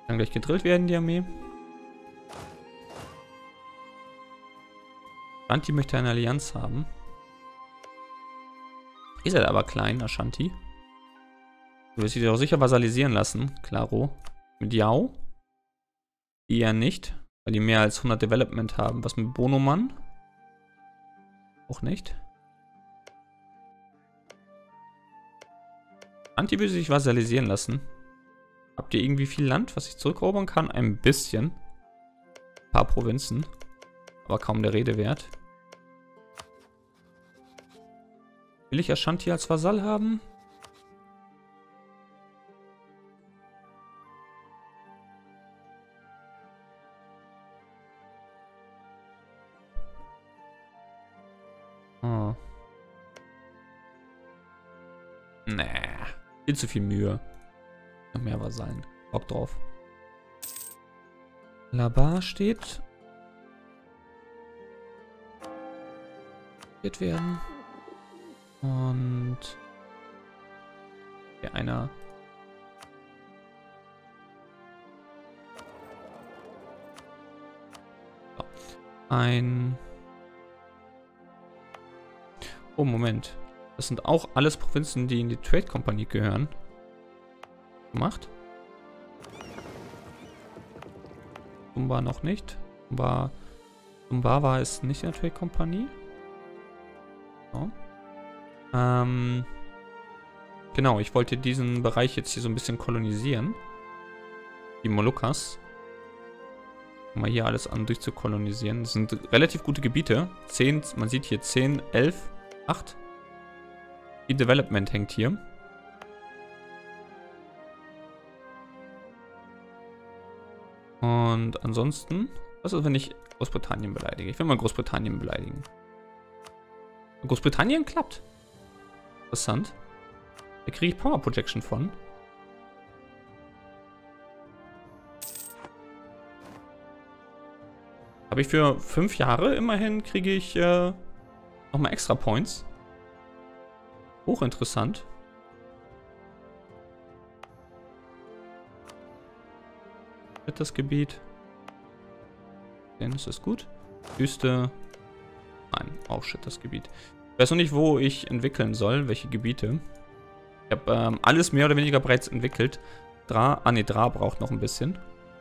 Kann gleich gedrillt werden, die Armee. Ashanti möchte eine Allianz haben. Ist halt aber klein, Ashanti. Du wirst dich doch sicher vasalisieren lassen, Claro. Mit Yao. Die ja nicht, weil die mehr als 100 Development haben. Was mit Bonoman? Auch nicht. Ashanti will sich vasalisieren lassen. Habt ihr irgendwie viel Land, was ich zurückerobern kann? Ein bisschen. Ein paar Provinzen. Aber kaum der Rede wert. Will ich Ashanti als Vasall haben? Oh. Nee. Viel zu viel Mühe. Noch mehr Vasallen. Bock drauf. Labar steht. Wird werden. Und hier einer. So. Ein. Oh, Moment. Das sind auch alles Provinzen, die in die Trade Kompanie gehören. Gemacht. Sumba noch nicht. Sumbawa ist nicht in der Trade Kompanie. So. Genau, ich wollte diesen Bereich jetzt hier so ein bisschen kolonisieren. Die Molukkers. Mal hier alles an durchzukolonisieren. Das sind relativ gute Gebiete. 10, man sieht hier 10, 11, 8. Die Development hängt hier. Und ansonsten, was ist, wenn ich Großbritannien beleidige? Ich will mal Großbritannien beleidigen. Großbritannien klappt. Interessant. Da kriege ich Power Projection von. Habe ich für 5 Jahre immerhin, kriege ich nochmal extra Points. Hochinteressant. Das Gebiet. Dann ist das gut. Wüste. Nein, auch shit, das Gebiet. Ich weiß noch nicht, wo ich entwickeln soll, welche Gebiete. Ich habe alles mehr oder weniger bereits entwickelt. Dra braucht noch ein bisschen.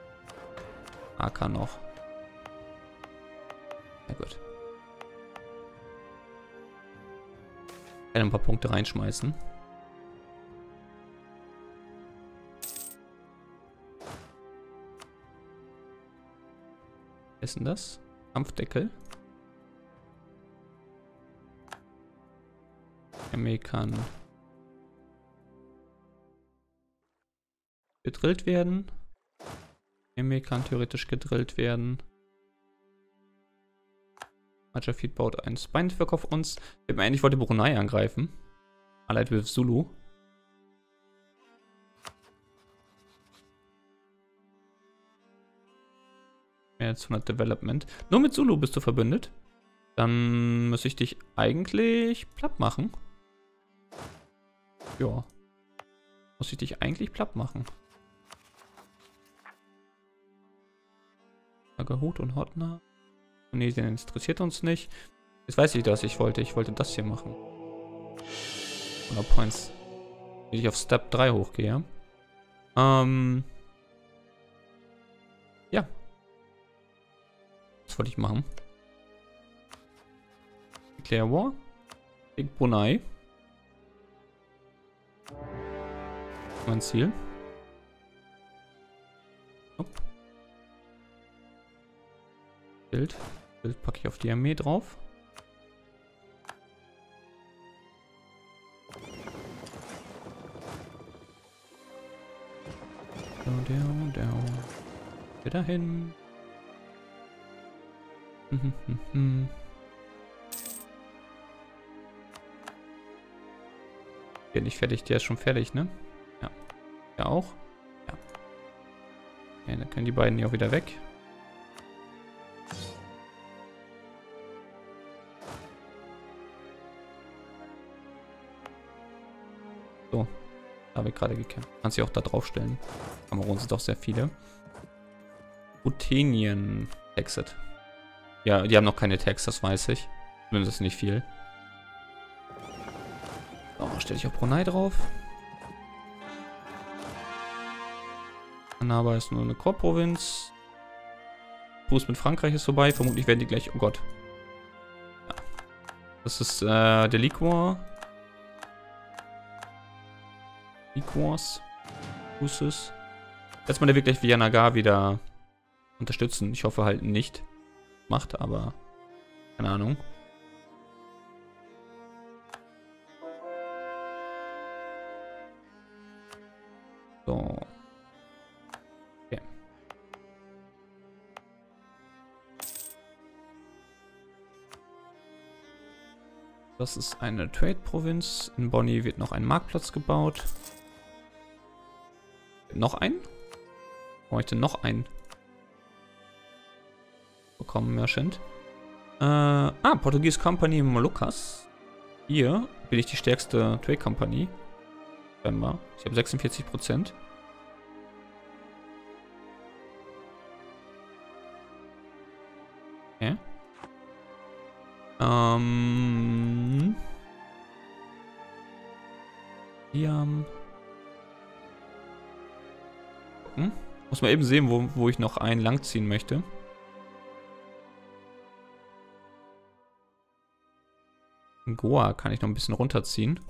AK noch. Na gut. Ich kann ein paar Punkte reinschmeißen. Was ist denn das? Kampfdeckel. Armee kann gedrillt werden. Armee kann theoretisch gedrillt werden. Majafid baut ein Spine-Network auf uns. Ich wollte Brunei angreifen. Allied with Zulu. Mehr als 100 Development. Nur mit Zulu bist du verbündet. Dann muss ich dich eigentlich platt machen. Ja. Muss ich dich eigentlich platt machen. Agahut und Hotna. Tunesien interessiert uns nicht. Jetzt weiß ich, was ich wollte. Ich wollte das hier machen. 100 Points. Wenn ich auf Step 3 hochgehe. Ja. Was wollte ich machen? Declare War. Big Brunei. Mein Ziel. Hopp. Bild packe ich auf die Armee drauf. Wieder hin. Der nicht fertig, der ist schon fertig, ne? Ja. Der auch? Ja. Okay, dann können die beiden hier auch wieder weg. Da habe ich gerade gekämpft. Kannst du auch da draufstellen. Kamerun sind doch sehr viele. Ruthenien. Exit. Ja, die haben noch keine Tags, das weiß ich. Zumindest nicht viel. So, stelle ich auch Brunei drauf. Annaba ist nur eine Core-Provinz. Fuß mit Frankreich ist vorbei. Vermutlich werden die gleich... Oh Gott. Ja. Das ist der Liquor. Liquors. Fußes. Jetzt mal der wirklich Villanagar wieder unterstützen. Ich hoffe halt nicht. Macht, aber... Keine Ahnung. So. Okay. Das ist eine Trade-Provinz. In Bonny wird noch ein Marktplatz gebaut. Noch einen? Brauche ich denn noch einen? Bekommen Merchant. Portuguese Company in Moluccas. Hier bin ich die stärkste Trade Company. Ich habe 46%. Okay. Hier. Gucken. Muss man eben sehen, wo ich noch einen langziehen möchte. In Goa kann ich noch ein bisschen runterziehen.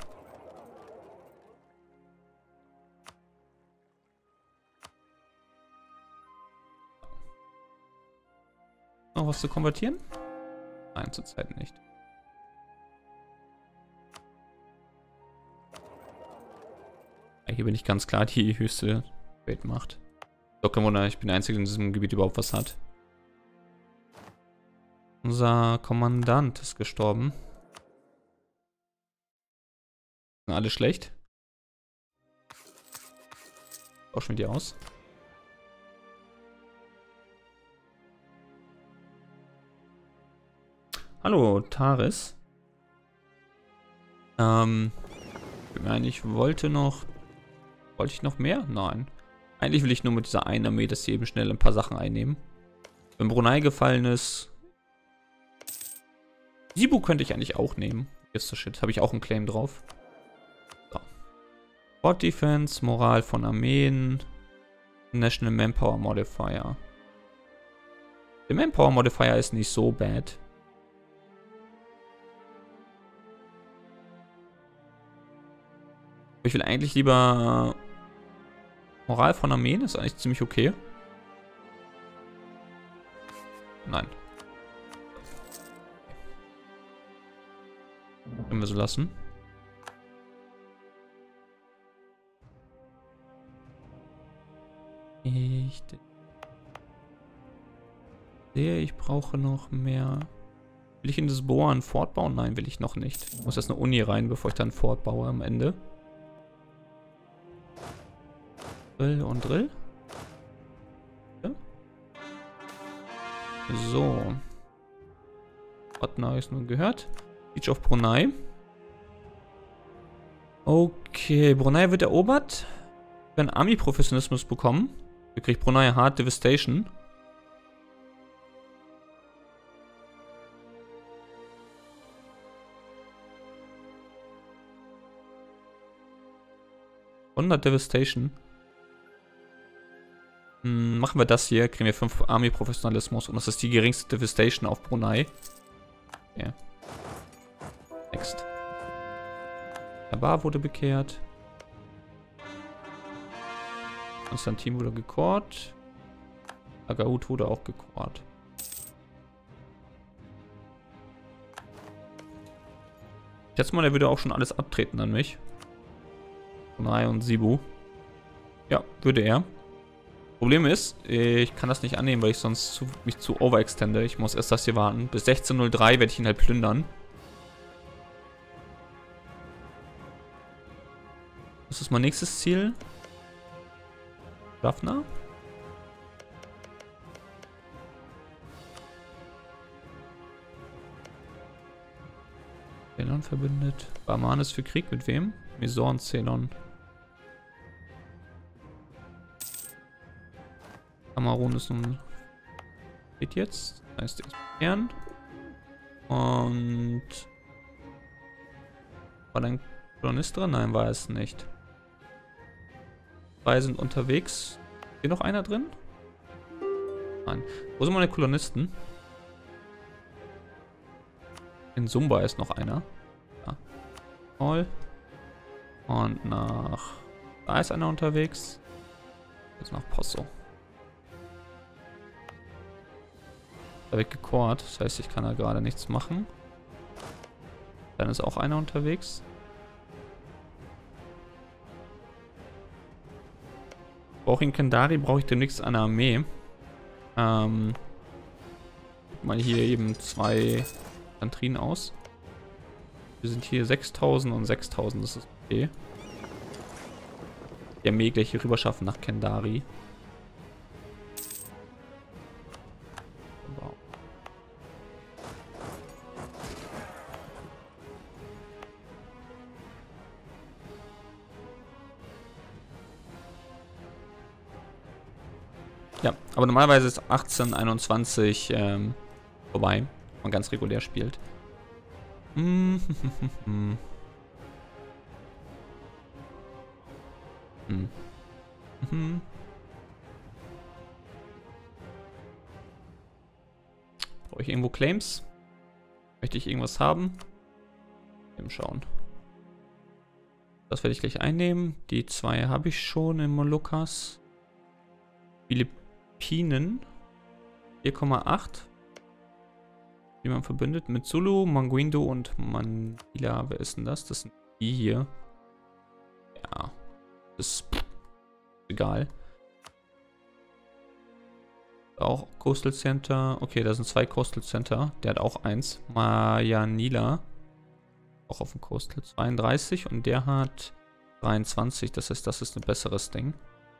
Noch was zu konvertieren? Nein, zurzeit nicht. Ja, hier bin ich ganz klar die höchste Trade-Macht. Doch kein Wunder, ich bin der Einzige, der in diesem Gebiet überhaupt was hat. Unser Kommandant ist gestorben. Sind alle schlecht? Auch schon mit dir aus. Hallo, Taris. Ich wollte ich noch mehr? Nein. Eigentlich will ich nur mit dieser einen Armee, dass sie eben schnell ein paar Sachen einnehmen. Wenn Brunei gefallen ist. Sibu könnte ich eigentlich auch nehmen. Ist das Shit. Habe ich auch einen Claim drauf. So. Port Defense, Moral von Armeen. National Manpower Modifier. Der Manpower Modifier ist nicht so bad. Ich will eigentlich lieber Moral von Armeen, ist eigentlich ziemlich okay. Nein. Können wir so lassen. Ich sehe, ich brauche noch mehr. Will ich in das Boa ein Fort bauen? Nein, will ich noch nicht. Ich muss erst eine Uni rein, bevor ich dann ein Fort baue am Ende. Drill und Drill. Ja. So. Orten habe ich nun gehört. Beach of Brunei. Okay, Brunei wird erobert. Wir werden Army-Professionalismus bekommen. Wir kriegen Brunei Hard Devastation. Devastation. Machen wir das hier, kriegen wir 5 Army-Professionalismus und das ist die geringste Devastation auf Brunei. Okay. Next. Abar wurde bekehrt. Konstantin wurde gecourt. Agaut wurde auch gecourt. Ich schätze mal, der würde auch schon alles abtreten an mich. Brunei und Sibu. Ja, würde er. Problem ist, ich kann das nicht annehmen, weil ich sonst mich zu overextende. Ich muss erst das hier warten. Bis 16:03 werde ich ihn halt plündern. Das ist mein nächstes Ziel. Jaffna. Ceylon verbündet. Barman ist für Krieg mit wem? Mesor und Ceylon. Kamerun ist nun... Geht jetzt. Das heißt, der ist fern. Und... War da ein Kolonist drin? Nein, war es nicht. Zwei sind unterwegs. Ist hier noch einer drin? Nein. Wo sind meine Kolonisten? In Sumba ist noch einer. Ja. Toll. Und nach... Da ist einer unterwegs. Jetzt nach Posso. Da wird gekocht. Das heißt, ich kann da gerade nichts machen. Dann ist auch einer unterwegs. Brauche in Kendari, brauche ich demnächst eine Armee. Mal hier eben 2 Infanterien aus. Wir sind hier 6000 und 6000, das ist okay. Die Armee gleich hier rüber schaffen nach Kendari. Wow. Ja, aber normalerweise ist 1821 vorbei, wenn man ganz regulär spielt. Brauche ich irgendwo Claims? Möchte ich irgendwas haben? Eben schauen. Das werde ich gleich einnehmen. Die 2 habe ich schon in Moluccas. Philippinen 4,8. Wie man verbündet mit Sulu, Manguindo und Manila. Wer ist denn das? Das sind die hier. Ja. Das ist egal. Auch Coastal Center. Okay, da sind 2 Coastal Center. Der hat auch 1. Mayanila. Auch auf dem Coastal 32. Und der hat 23. Das heißt, das ist ein besseres Ding.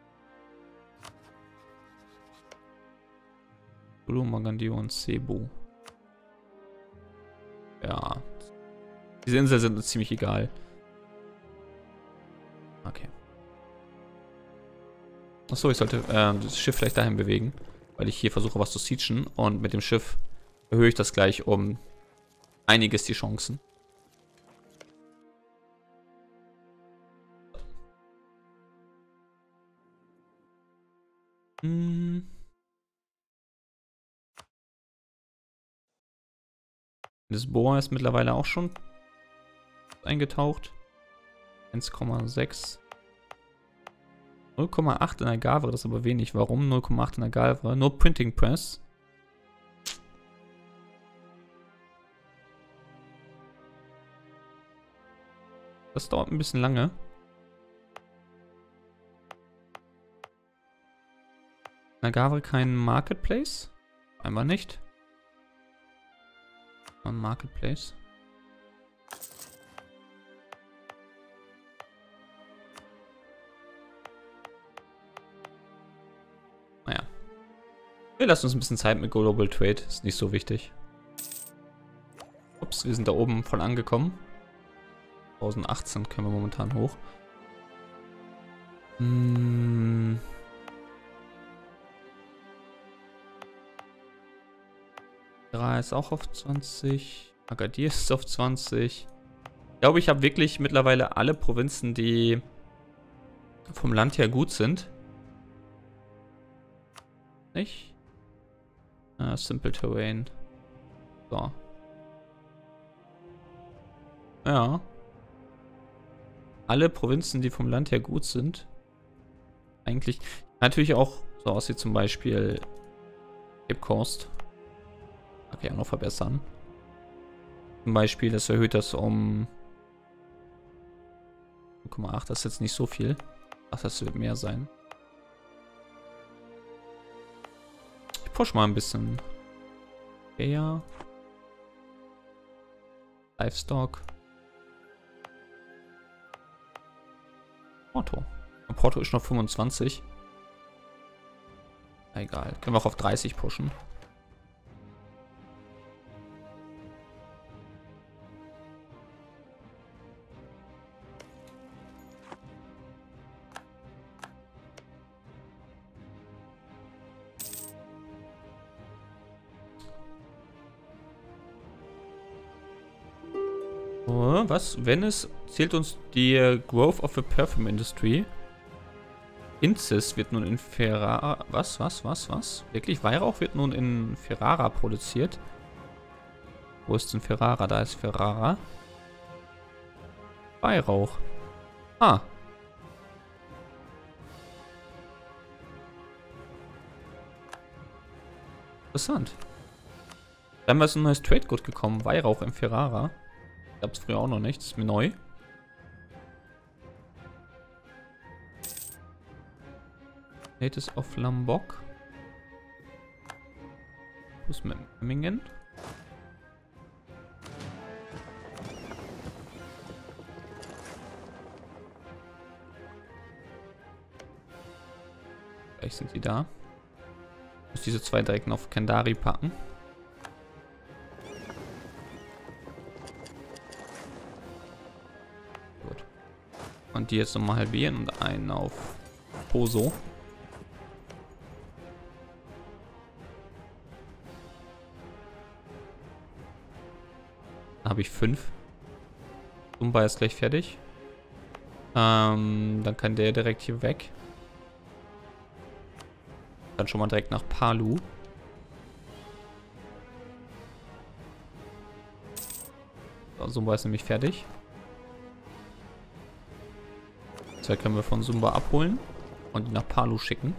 Sulu, Magandio und Cebu. Ja. Diese Inseln sind uns ziemlich egal. Okay. Achso, ich sollte das Schiff vielleicht dahin bewegen, weil ich hier versuche, was zu siechen. Und mit dem Schiff erhöhe ich das gleich um einiges die Chancen. Lisboa ist mittlerweile auch schon eingetaucht. 1,6. 0,8 in der Gavre, das ist aber wenig. Warum 0,8 in der Gavre? Nur Printing Press. Das dauert ein bisschen lange. In der Gavre kein Marketplace? Einmal nicht. Ein Marketplace. Naja. Wir lassen uns ein bisschen Zeit mit Global Trade. Ist nicht so wichtig. Ups, wir sind da oben voll angekommen. 1018 können wir momentan hoch. Ra ist auch auf 20. Agadir ist auf 20. Ich glaube, ich habe wirklich mittlerweile alle Provinzen, die vom Land her gut sind. Nicht? Simple Terrain. So. Ja. Alle Provinzen, die vom Land her gut sind. Eigentlich. Natürlich auch so aus wie zum Beispiel Cape Coast. Okay, auch noch verbessern. Zum Beispiel, das erhöht das um 0,8. Das ist jetzt nicht so viel. Ach, das wird mehr sein. Ich push mal ein bisschen. Ja. Livestock. Porto. Porto ist noch 25. Egal. Können wir auch auf 30 pushen. Oh, was? Wenn es zählt uns die Growth of the Perfume Industry. Inzis wird nun in Ferrara... Was? Wirklich? Weihrauch wird nun in Ferrara produziert? Wo ist denn Ferrara? Da ist Ferrara. Weihrauch. Ah. Interessant. Dann ist ein neues Trade-Good gekommen. Weihrauch in Ferrara. Gab es früher auch noch nicht. Das ist mir neu. Natives of Lombok. Wo ist Memmingen? Vielleicht sind die da. Ich muss diese zwei direkt auf Kendari packen. Gut. Und die jetzt nochmal halbieren und einen auf Poso. Da habe ich 5. Sumba ist gleich fertig. Dann kann der direkt hier weg. Dann schon mal direkt nach Palu. So, Sumba ist nämlich fertig. Zwei können wir von Sumba abholen und die nach Palu schicken.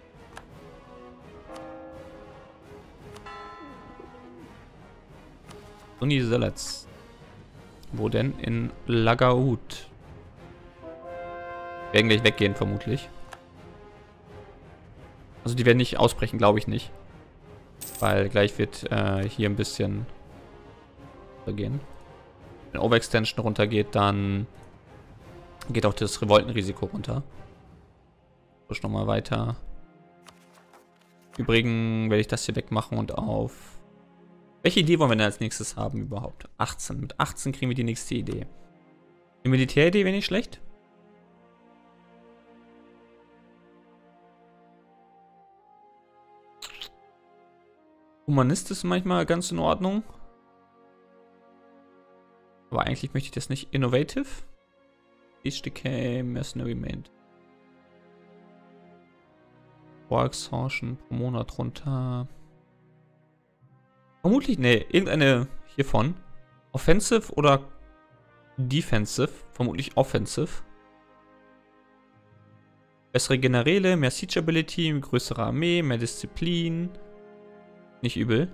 Uni Selets. Wo denn? In Lagaut. Werden gleich weggehen, vermutlich. Also die werden nicht ausbrechen, glaube ich nicht. Weil gleich wird hier ein bisschen runtergehen. Wenn Overextension runtergeht, dann geht auch das Revoltenrisiko runter. Push nochmal weiter. Übrigens werde ich das hier wegmachen und auf... Welche Idee wollen wir denn als nächstes haben überhaupt? 18. Mit 18 kriegen wir die nächste Idee. Die Militäridee wäre nicht schlecht. Humanist ist manchmal ganz in Ordnung. Aber eigentlich möchte ich das nicht. Innovative. Siege Decay, Mercenary Maint. War Exhaustion pro Monat runter. Vermutlich, ne, irgendeine hiervon. Offensive oder Defensive. Vermutlich Offensive. Bessere Generäle, mehr Siege Ability, größere Armee, mehr Disziplin. Nicht übel.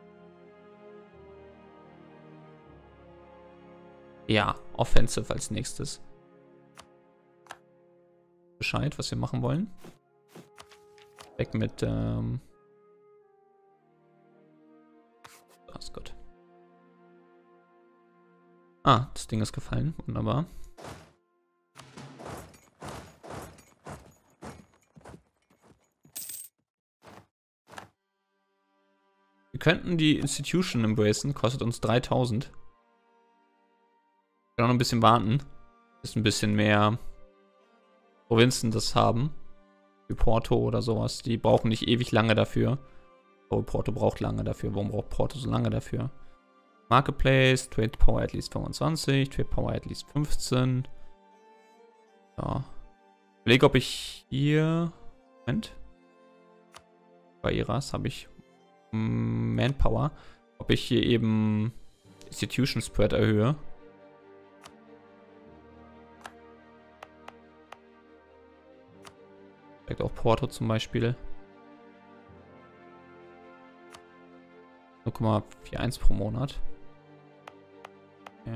Ja, Offensive als nächstes. Bescheid, was wir machen wollen. Weg mit, das ist gut. Ah, das Ding ist gefallen. Wunderbar. Wir könnten die Institution embracen. Kostet uns 3000. Wir können auch noch ein bisschen warten. Bis ein bisschen mehr Provinzen das haben. Wie Porto oder sowas. Die brauchen nicht ewig lange dafür. Oh, Porto braucht lange dafür. Warum braucht Porto so lange dafür? Marketplace, Trade Power at least 25, Trade Power at least 15. Ja. Ich überlege, ob ich hier... Moment. Bei Iras habe ich Manpower. Ob ich hier eben Institution Spread erhöhe. Vielleicht auch Porto zum Beispiel. 0,41 pro Monat. Okay.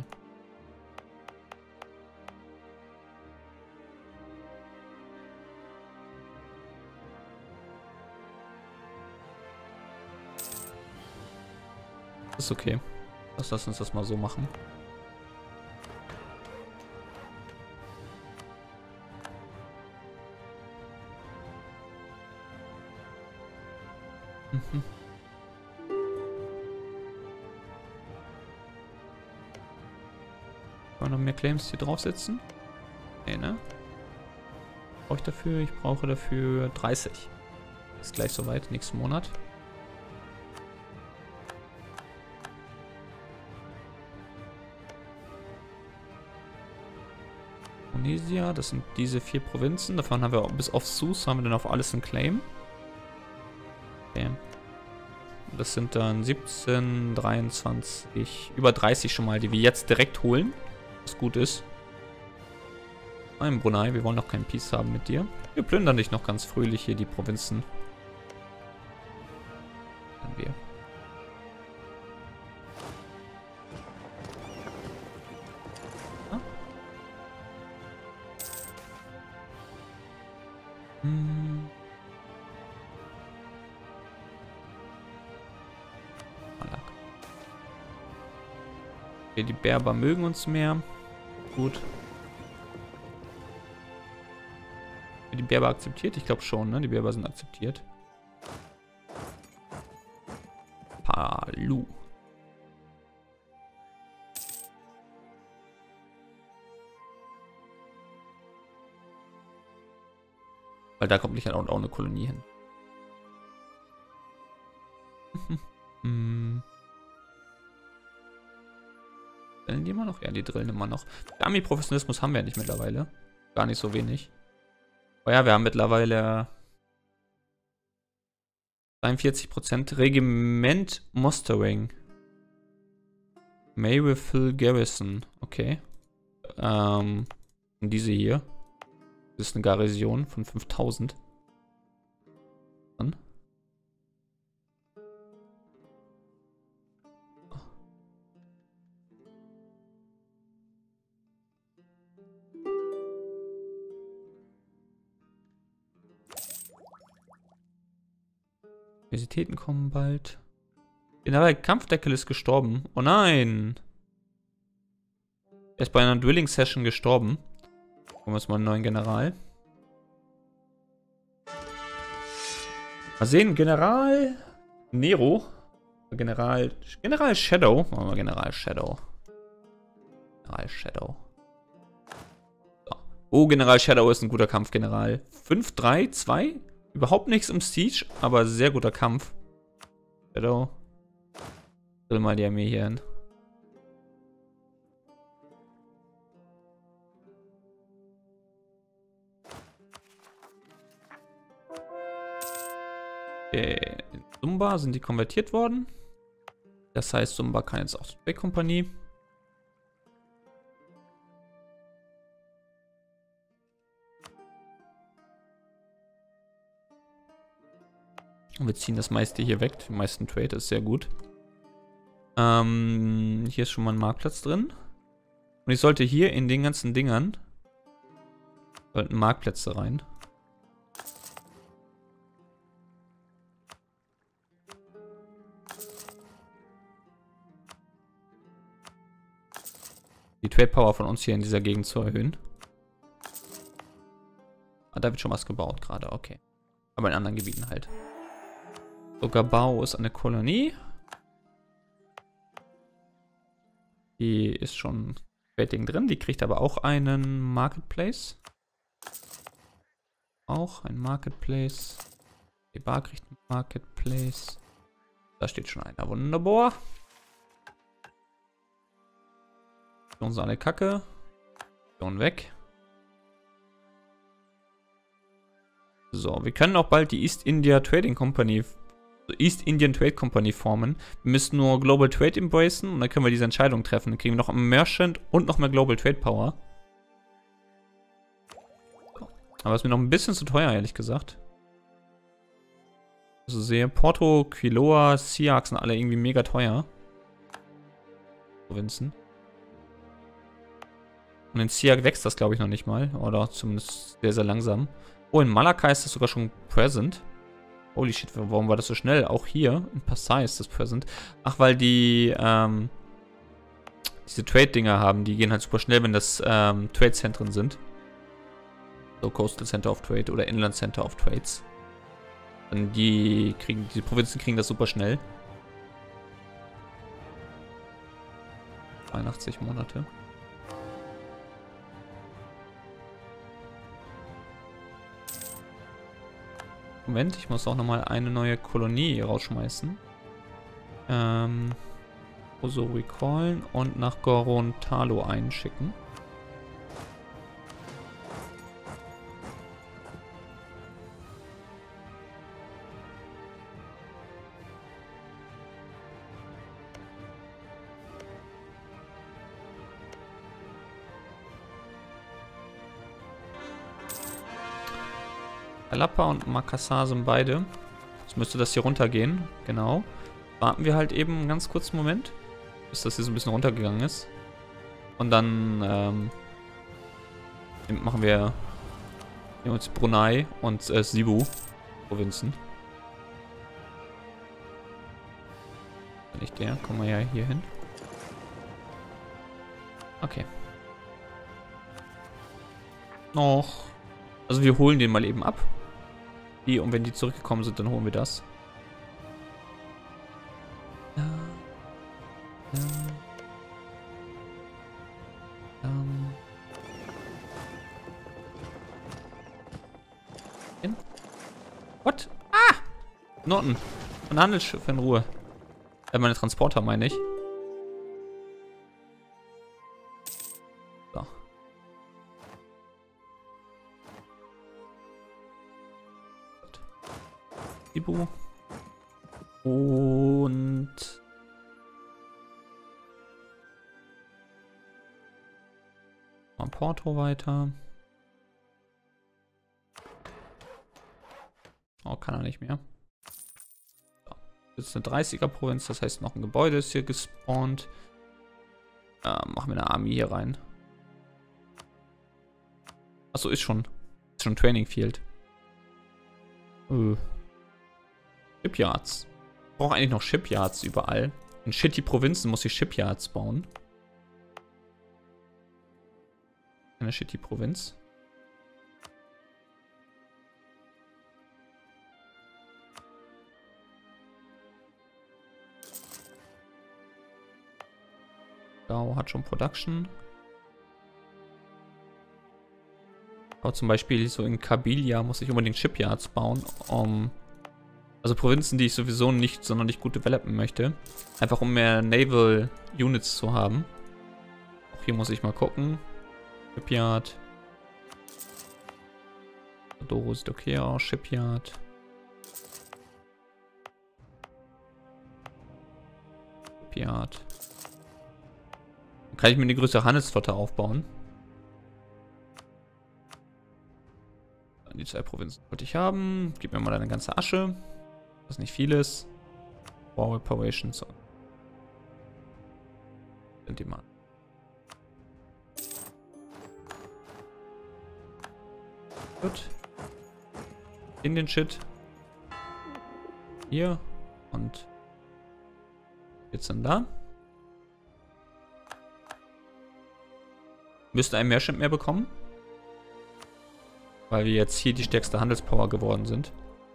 Das ist okay. Lass uns das mal so machen. Mhm. Kann noch mehr Claims hier draufsetzen? Nee, ne? Brauche ich dafür? Ich brauche dafür 30. Ist gleich soweit, nächsten Monat. Tunisia, das sind diese 4 Provinzen. Davon haben wir bis auf Sus, haben wir dann auf alles einen Claim. Okay. Das sind dann 17, 23, über 30 schon mal, die wir jetzt direkt holen. Was gut ist. Nein, Brunei, wir wollen noch keinen Peace haben mit dir. Wir plündern dich noch ganz fröhlich hier, die Provinzen. Dann wir. Ah. Malak. Okay, die Berber mögen uns mehr. Gut. Die Berber akzeptiert? Ich glaube schon, ne? Die Berber sind akzeptiert. Palu. Weil da kommt nicht halt auch eine Kolonie hin. Drillen die immer noch? Ja, die drillen immer noch. Army-Professionalismus haben wir ja nicht mittlerweile. Gar nicht so wenig. Oh ja, wir haben mittlerweile 43% Regiment Mustering. Mayville Garrison. Okay. Diese hier. Das ist eine Garnison von 5000. Dann. Universitäten kommen bald. General Kampfdeckel ist gestorben. Oh nein! Er ist bei einer Drilling-Session gestorben. Gucken wir uns mal einen neuen General. Mal sehen, General Nero. General Shadow. Machen wir mal General Shadow. General Shadow. So. Oh, General Shadow ist ein guter Kampfgeneral. 5-3-2. Überhaupt nichts im Siege, aber sehr guter Kampf. Shadow. Drill mal die Armee hier hin. Okay. In Sumba sind die konvertiert worden. Das heißt, Sumba kann jetzt auch zur Trade-Kompanie. Und wir ziehen das meiste hier weg. Die meisten Trade ist sehr gut. Hier ist schon mal ein Marktplatz drin. Und ich sollte hier in den ganzen Dingern sollten Marktplätze rein. Die Trade Power von uns hier in dieser Gegend zu erhöhen. Ah, da wird schon was gebaut gerade, okay. Aber in anderen Gebieten halt. So, Gabao ist eine Kolonie. Die ist schon Trading drin. Die kriegt aber auch einen Marketplace. Auch ein Marketplace. Die Bar kriegt einen Marketplace. Da steht schon einer. Wunderbar. Uns alle Kacke. Und weg. So, wir können auch bald die East Indian Trading Company formen. Wir müssen nur Global Trade embracen und dann können wir diese Entscheidung treffen. Dann kriegen wir noch einen Merchant und noch mehr Global Trade Power. Aber ist mir noch ein bisschen zu teuer, ehrlich gesagt. Also sehe, Porto, Quiloa, Siak sind alle irgendwie mega teuer. Provinzen. Und in Siak wächst das, glaube ich, noch nicht mal. Oder zumindest sehr, sehr langsam. Oh, in Malakka ist das sogar schon present. Holy shit, warum war das so schnell? Auch hier in Pasai ist das present. Ach, weil die diese Trade-Dinger haben. Die gehen halt super schnell, wenn das Trade-Zentren sind. So Coastal Center of Trade oder Inland Center of Trades. Und die Provinzen kriegen das super schnell. 82 Monate. Moment, ich muss auch nochmal eine neue Kolonie rausschmeißen. So recallen und nach Gorontalo einschicken. Kalapa und Makassar sind beide. Jetzt müsste das hier runtergehen. Genau. Warten wir halt eben einen ganz kurzen Moment, bis das hier so ein bisschen runtergegangen ist. Und dann machen wir uns Brunei und Cebu-Provinzen. Nicht der, kommen wir ja hier hin. Okay. Noch. Also wir holen den mal eben ab. Und wenn die zurückgekommen sind, dann holen wir das. What? Ah! Noten. Von Handelsschiffe in Ruhe. Meine Transporter meine ich. So. Ibu. Und mal Porto weiter. Oh, kann er nicht mehr. So. Jetzt eine 30er-Provinz, das heißt noch ein Gebäude ist hier gespawnt. Machen wir eine Armee hier rein. Achso, ist schon Training Field. Shipyards. Ich brauche eigentlich noch Shipyards überall. In shitty Provinzen muss ich Shipyards bauen. Eine shitty Provinz. Gao hat schon Production. Aber zum Beispiel so in Kabylia muss ich unbedingt Shipyards bauen, also Provinzen, die ich sowieso nicht sonderlich gut developen möchte. Einfach um mehr Naval Units zu haben. Auch hier muss ich mal gucken. Shipyard. Doro sieht okay aus. Shipyard. Shipyard. Dann kann ich mir eine größere Handelsflotte aufbauen. Die 2 Provinzen wollte ich haben. Gib mir mal deine ganze Asche. Was nicht viel ist. War Reparations. Sind die mal. Gut. In den Shit. Hier. Und jetzt dann da. Müsste ein Merchant mehr bekommen. Weil wir jetzt hier die stärkste Handelspower geworden sind.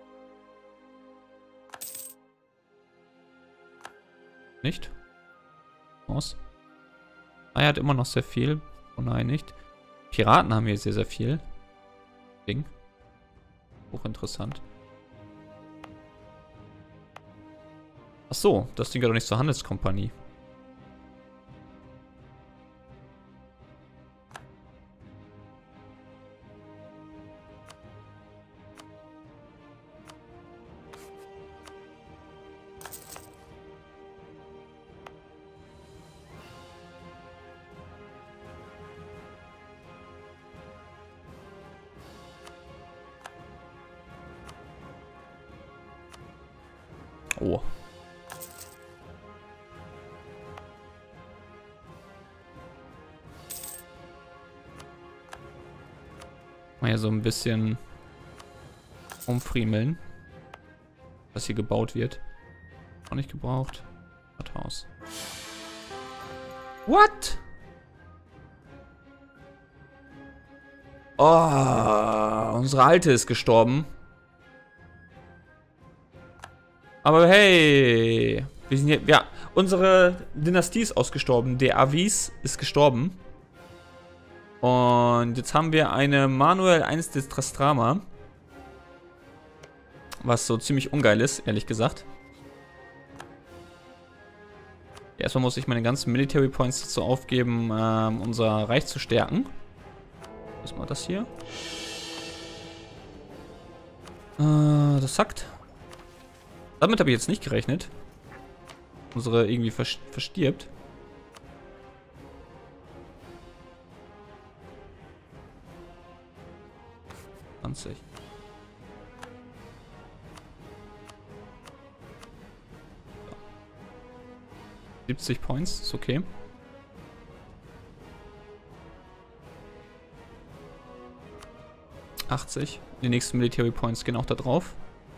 Nicht? Aus. Er hat immer noch sehr viel. Oh nein, nicht. Piraten haben hier sehr, sehr viel. Ding. Hochinteressant. Ach so, das Ding gehört doch nicht zur Handelskompanie. Oh. Mal hier so ein bisschen umfriemeln, was hier gebaut wird. Auch nicht gebraucht. Haus. What? Oh, unsere Alte ist gestorben. Aber hey, wir sind hier, ja, unsere Dynastie ist ausgestorben. Der Avis ist gestorben. Und jetzt haben wir eine Manuel I de Trastámara. Was so ziemlich ungeil ist, ehrlich gesagt. Erstmal muss ich meine ganzen Military Points dazu aufgeben, unser Reich zu stärken. Was mal das hier? Das sackt. Damit habe ich jetzt nicht gerechnet. Unsere irgendwie verstirbt. 70 Points, ist okay. Die nächsten Military Points gehen auch da drauf.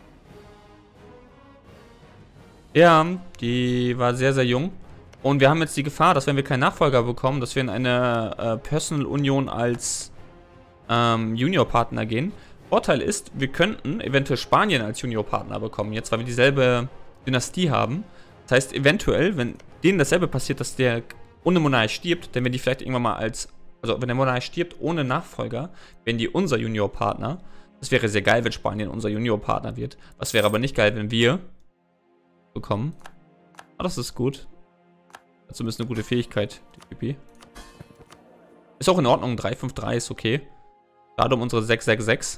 Ja, die war sehr, sehr jung. Und wir haben jetzt die Gefahr, dass wenn wir keinen Nachfolger bekommen, dass wir in eine Personal Union als Juniorpartner gehen. Vorteil ist, wir könnten eventuell Spanien als Juniorpartner bekommen, jetzt weil wir dieselbe Dynastie haben. Das heißt, eventuell, wenn denen dasselbe passiert, dass der ohne Monarch stirbt, dann werden die vielleicht irgendwann mal als, also wenn der Monarch stirbt ohne Nachfolger, werden die unser Juniorpartner. Das wäre sehr geil, wenn Spanien unser Juniorpartner wird. Das wäre aber nicht geil, wenn wir bekommen. Aber das ist gut. Zumindest eine gute Fähigkeit, die PP. Ist auch in Ordnung, 353 ist okay. Schade um unsere 666.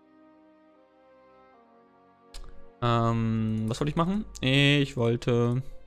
Was wollte ich machen? Ich wollte